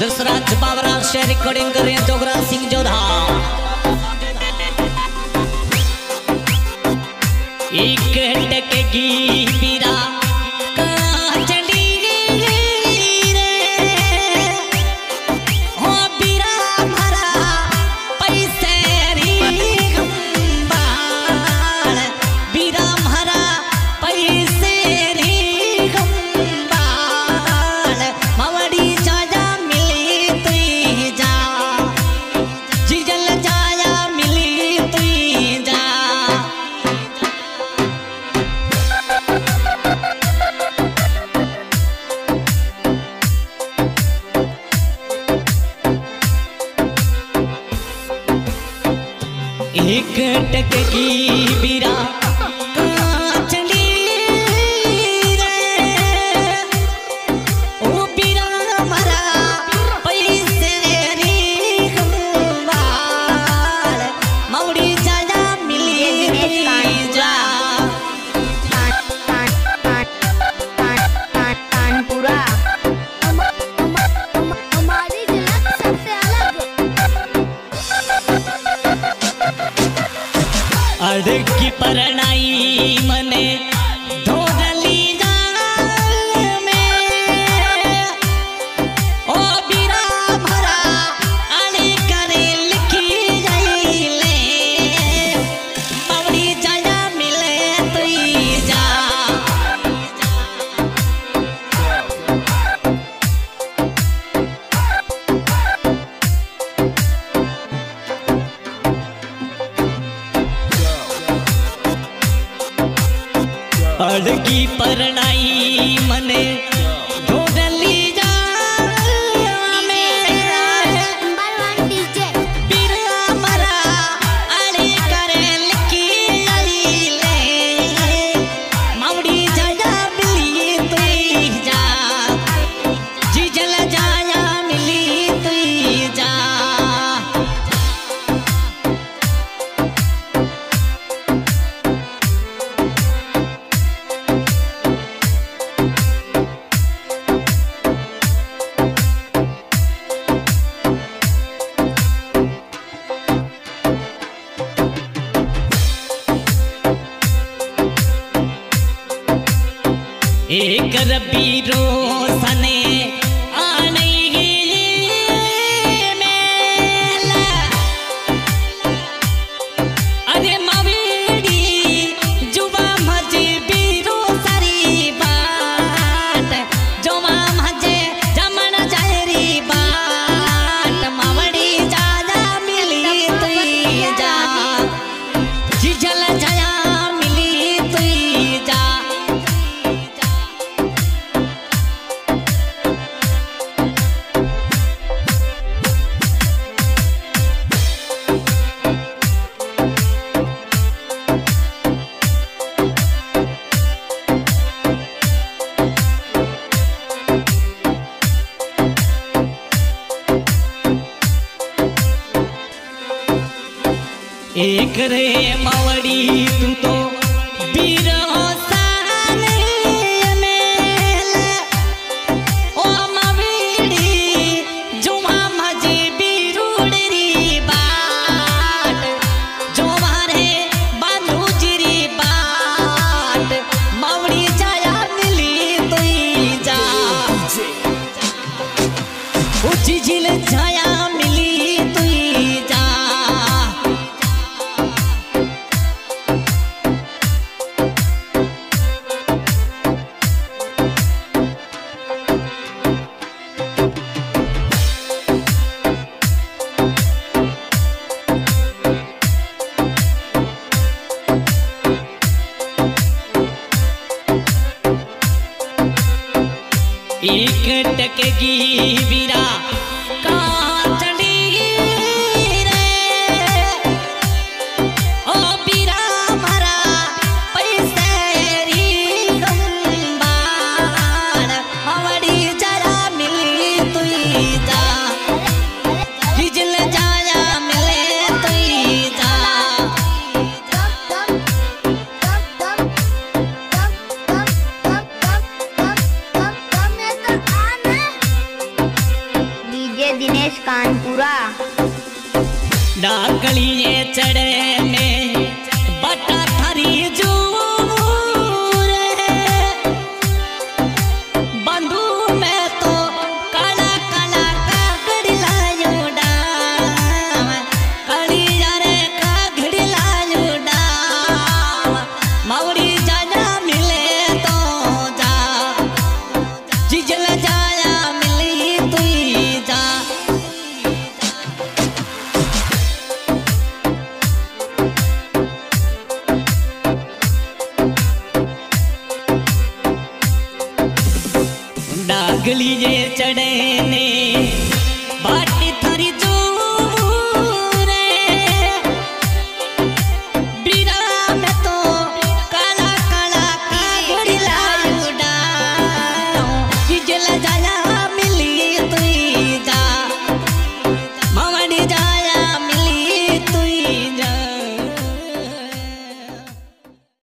जसराज बाबरा से रिकॉर्डिंग कर रहे हैं जोगरा सिंह जोधा। एक टकेगी पीरा एक टकेगी बीरा अड़की परनाई मने धोदली जाल में ओ बीरा भरा अड़े करे लिखी जाइले पवड़ी जाया मिले तुई जा अड़की परनाई मने धोदली जाल में बीरा मरा अड़े करे लिखी जाइले मावड़ी जाया मिली तुई जा जीजल जाया मिली तुई जा एक रबीरो सने आने मेला अरे मवेड़ी जुबा मजे बीरो सारी बात जुबा मजे जमन जारी बात मवड़ी जाजा मिली तुई जा जिजल जाया मिली तुई जा एक रे मवड़ी तू तो बीरा साने मेला ओ मवेड़ी जुमा मजे बीरूड़ी बाट जुमा रे बांधुजरी बाट मवड़ी जाया मिली तुई जा उची झिल जाया मिली तुई जा एक टकेगी बीरा कांचड़ी रे ओ बीरा मरा पैसे री गंबाड़ हवड़ी जरा मिली तुई जा जिजल जाया मिले तुई जा तानपुरा। डाकली ये चढ़े में बटा थारी जूर बंधु में तो काला काला कागड़ लायो डाम कड़ी यारे कागड़ लायो डाम मौरी जाया मिले तो जा जिजल जाया मिली तू जा। डागली ये चढ़े